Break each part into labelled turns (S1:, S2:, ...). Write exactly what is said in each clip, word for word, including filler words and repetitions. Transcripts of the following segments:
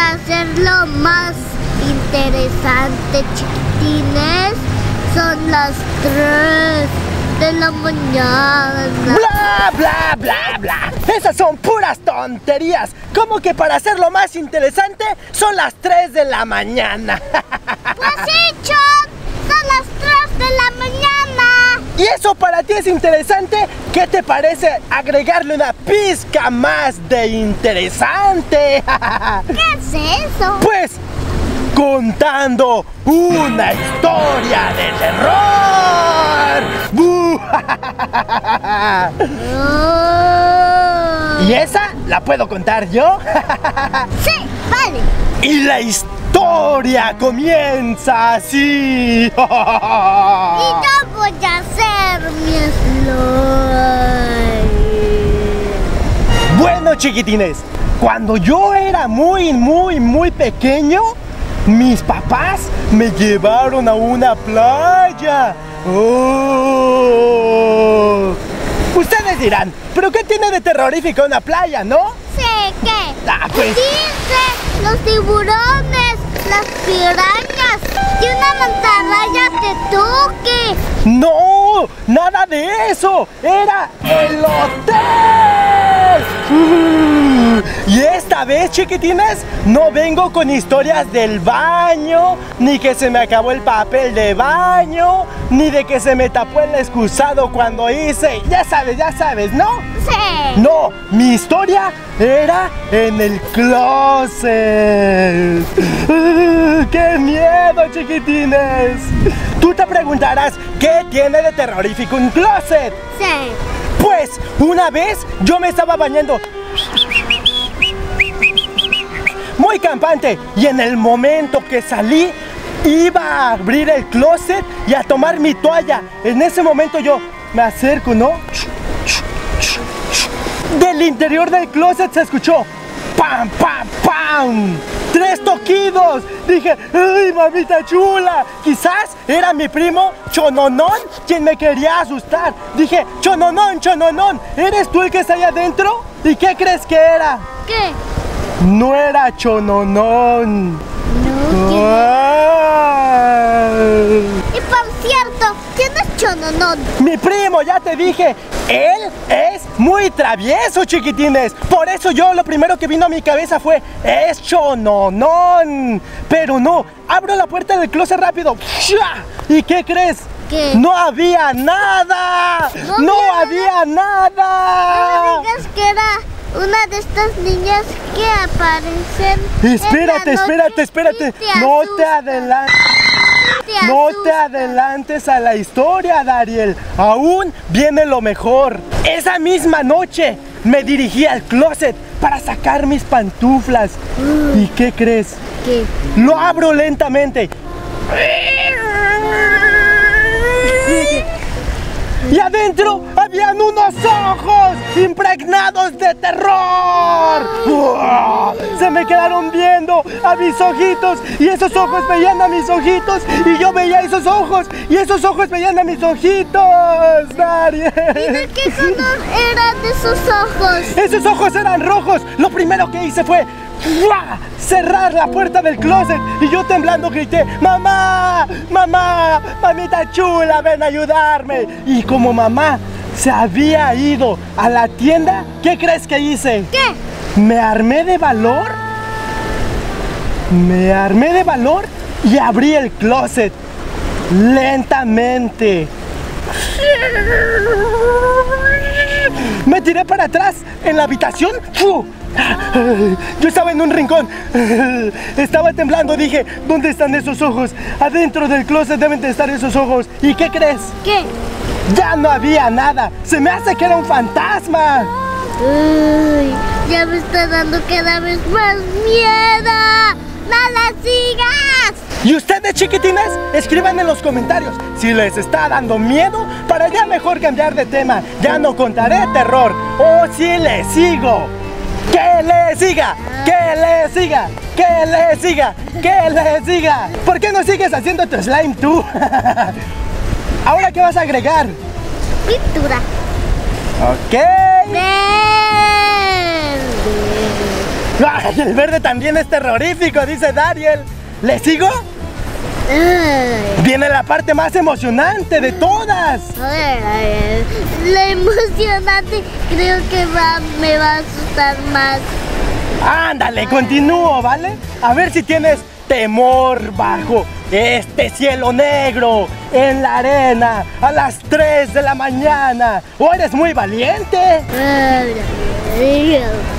S1: para hacerlo más interesante, chiquitines, son las tres de la mañana.
S2: Bla, bla, bla, bla. Esas son puras tonterías. ¿Cómo que para hacerlo más interesante son las tres de la mañana?
S1: Pues sí, Chon, son las tres de la mañana.
S2: ¿Y eso para ti es interesante? ¿Qué te parece agregarle una pizca más de interesante?
S1: ¿Qué es eso?
S2: Pues contando una historia de terror. ¡Bú!
S1: Oh.
S2: ¿Y esa la puedo contar yo?
S1: Sí, vale.
S2: Y la historia comienza así.
S1: Y yo voy a hacer mi slime.
S2: Bueno, chiquitines, cuando yo era muy, muy, muy pequeño, mis papás me llevaron a una playa. Oh. Ustedes dirán, ¿pero qué tiene de terrorífico una playa, no?
S1: Sé que
S2: Ah, pues.
S1: dice los tiburones, las pirañas y una mantarraya te toque.
S2: ¡No! ¡Nada de eso! ¡Era el hotel! Uh, y esta vez, chiquitines, no vengo con historias del baño, ni que se me acabó el papel de baño, ni de que se me tapó el excusado cuando hice... Ya sabes, ya sabes, ¿no?
S1: Sí.
S2: No, mi historia era en el closet. Uh, ¡Qué miedo, chiquitines! Tú te preguntarás, ¿qué tiene de terrorífico un closet?
S1: Sí.
S2: Pues, una vez yo me estaba bañando muy campante y en el momento que salí iba a abrir el closet y a tomar mi toalla. En ese momento yo me acerco, ¿no? Del interior del closet se escuchó ¡pam, pam, pam! ¡Tres toquidos! Dije, ¡ay, mamita chula! Quizás era mi primo Chononón quien me quería asustar. Dije, Chononón, Chononón, ¿eres tú el que está ahí adentro? ¿Y qué crees que era?
S1: ¿Qué?
S2: No era Chononón.
S1: No.
S2: Ah.
S1: Y por cierto, ¿quién es Chononón?
S2: Mi primo, ya te dije, él es muy travieso, chiquitines. Por eso yo lo primero que vino a mi cabeza fue, es Chononón. Pero no, abro la puerta del closet rápido. ¿Y qué crees?
S1: ¿Qué?
S2: ¡No había nada! ¡No,
S1: ¿No
S2: había
S1: había
S2: nada!
S1: No me digas que era una de estas niñas que aparecen.
S2: Espérate,
S1: en la
S2: espérate,
S1: noche
S2: espérate.
S1: y te
S2: No te
S1: asustan.
S2: adelantes.
S1: Te
S2: No te
S1: asustan.
S2: adelantes a la historia, Dariel. Aún viene lo mejor. Esa misma noche me dirigí al closet para sacar mis pantuflas. ¿Y qué crees?
S1: ¿Qué?
S2: Lo abro lentamente. Y adentro habían unos ojos impregnados de terror. ¡Uah! Se me quedaron viendo a mis ojitos y esos ojos veían a mis ojitos y yo veía esos ojos y esos ojos veían a mis ojitos, Dariel.
S1: ¿Y de qué color eran esos ojos?
S2: Esos ojos eran rojos. Lo primero que hice fue ¡fua! Cerrar la puerta del closet y yo temblando grité, ¡mamá! ¡Mamá! ¡Mamita chula, ven a ayudarme! Y como mamá se había ido a la tienda, ¿qué crees que hice?
S1: ¿Qué?
S2: Me armé de valor. Me armé de valor y abrí el closet lentamente. Me tiré para atrás en la habitación. ¡Fu! Yo estaba en un rincón. Estaba temblando. Dije, ¿dónde están esos ojos? Adentro del closet deben de estar esos ojos. ¿Y qué crees?
S1: ¿Qué?
S2: Ya no había nada. Se me hace que era un fantasma.
S1: Uy, ya me está dando cada vez más miedo. ¡No la sigas!
S2: Y ustedes, chiquitines, escriban en los comentarios si les está dando miedo para ya mejor cambiar de tema. Ya no contaré terror. O si les sigo. ¡Que le siga! ¡Que le siga! ¡Que le siga! ¡Que le siga! ¿Por qué no sigues haciendo tu slime tú? ¿Ahora qué vas a agregar?
S1: Pintura.
S2: Ok.
S1: Verde.
S2: Ay, el verde también es terrorífico, dice Dariel. ¿Le sigo?
S1: Ay.
S2: Viene la parte más emocionante de todas.
S1: Ay, ay, ay. La emocionante creo que va, me va a asustar más.
S2: Ándale, continúo, ¿vale? A ver si tienes temor bajo este cielo negro, en la arena, a las tres de la mañana. ¿O eres muy valiente?
S1: Ay, ay,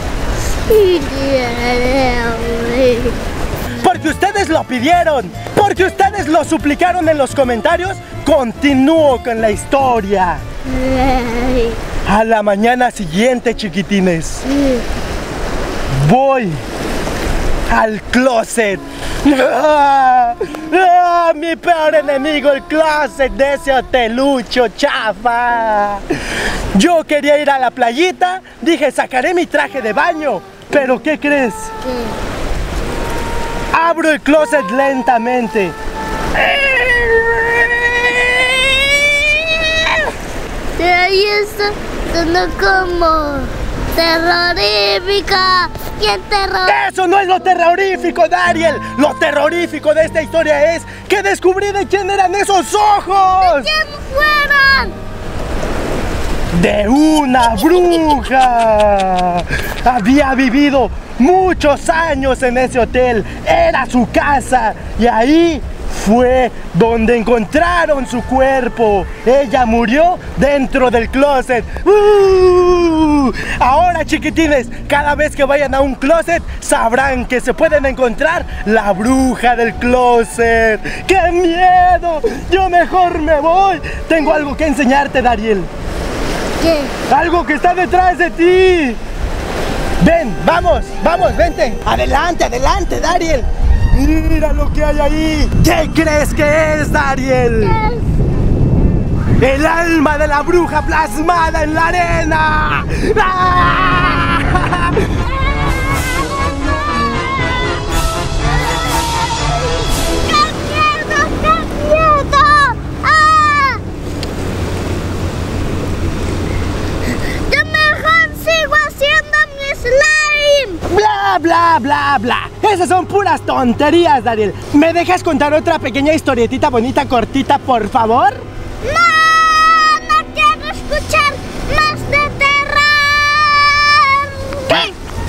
S1: ay.
S2: Porque ustedes lo pidieron, porque ustedes lo suplicaron en los comentarios, continúo con la historia.
S1: Ay.
S2: A la mañana siguiente, chiquitines, voy al closet. ¡Ah! ¡Ah! Mi peor enemigo, el closet de ese hotelucho chafa. Yo quería ir a la playita, dije sacaré mi traje de baño, pero ¿qué crees?
S1: ¿Qué?
S2: Abro el closet lentamente.
S1: De ahí está, sonó como terrorífica. ¿Quién terror?
S2: ¡Eso no es lo terrorífico, Dariel! Lo terrorífico de esta historia es que descubrí de quién eran esos ojos.
S1: ¿Quién fueron?
S2: ¡De una bruja! Había vivido muchos años en ese hotel. Era su casa. Y ahí fue donde encontraron su cuerpo. Ella murió dentro del closet. ¡Uh! Ahora, chiquitines, cada vez que vayan a un closet sabrán que se pueden encontrar la bruja del closet. ¡Qué miedo! Yo mejor me voy. Tengo algo que enseñarte, Dariel.
S1: ¿Qué?
S2: Algo que está detrás de ti. Ven, vamos, vamos, vente. Adelante, adelante, Dariel. Mira lo que hay ahí. ¿Qué crees que es, Dariel?
S1: ¿Qué?
S2: El alma de la bruja plasmada en la arena. ¡Ah!
S1: ¡Qué miedo! ¡Qué miedo! ¡Ah! Yo mejor sigo haciendo mi slime.
S2: Bla, bla, bla, bla. Esas son puras tonterías, Dariel. ¿Me dejas contar otra pequeña historietita bonita, cortita, por favor?
S1: ¡No! ¡No quiero escuchar más de terror!
S2: ¿Qué?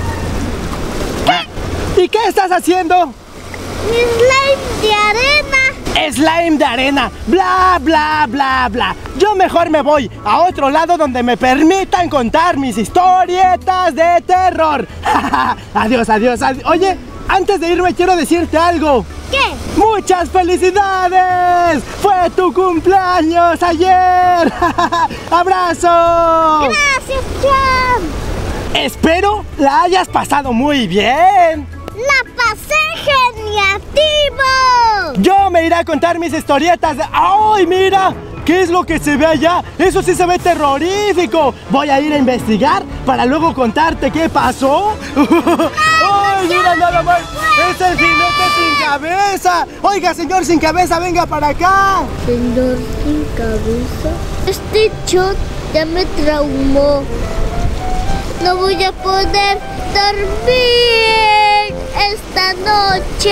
S2: ¿Qué? ¿Y qué estás haciendo?
S1: Mi slime de arena.
S2: Slime de arena, bla, bla, bla, bla. Yo mejor me voy a otro lado donde me permitan contar mis historietas de terror. Adiós, adiós, adiós. Oye, antes de irme quiero decirte algo.
S1: ¿Qué?
S2: ¡Muchas felicidades! ¡Fue tu cumpleaños ayer! ¡Abrazo!
S1: Gracias, John.
S2: Espero la hayas pasado muy bien.
S1: La pasé geniativo.
S2: Yo me iré a contar mis historietas de... ¡Ay, mira! ¿Qué es lo que se ve allá? Eso sí se ve terrorífico. Voy a ir a investigar para luego contarte qué pasó. ¡Ay, mira nada más! ¡Es el jinete sin cabeza! Oiga, señor sin cabeza, venga para acá.
S1: Señor sin cabeza. Este shot ya me traumó. No voy a poder dormir esta noche.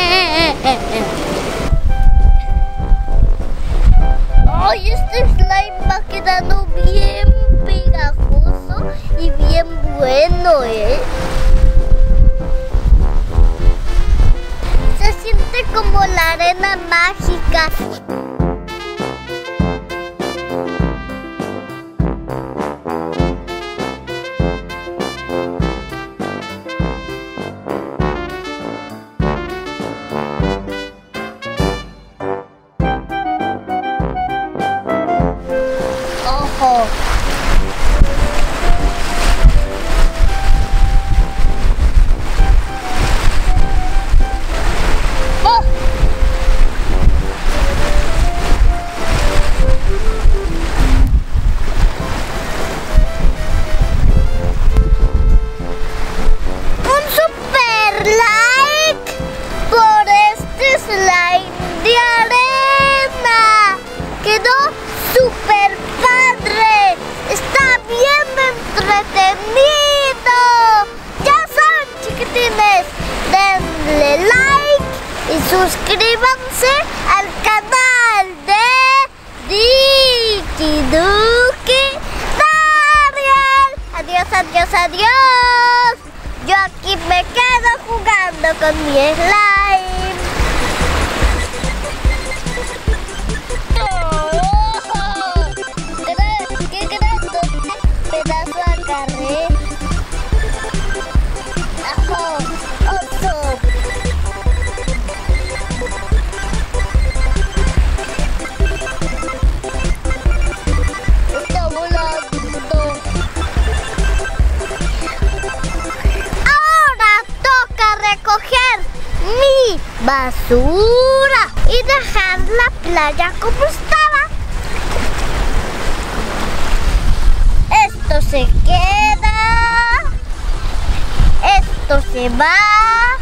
S1: Ay, este slime va quedando bien pegajoso y bien bueno, ¿eh? Se siente como la arena mágica. Ojo. Oh. Un super like por este slime de arena. Quedó super padre. Está bien entretenido. Ya saben, chiquitines. denle like y suscríbanse al canal de Dicky Ducky Dariel. Adiós, adiós, adiós. Yo aquí me quedo jugando con mi slime. ¡Qué grandote pedazo agarré! ¡Ajo! ¡Oso! ¡Está volando! Ahora toca recoger mi basura y dejar la playa como estaba. Esto se queda, esto se va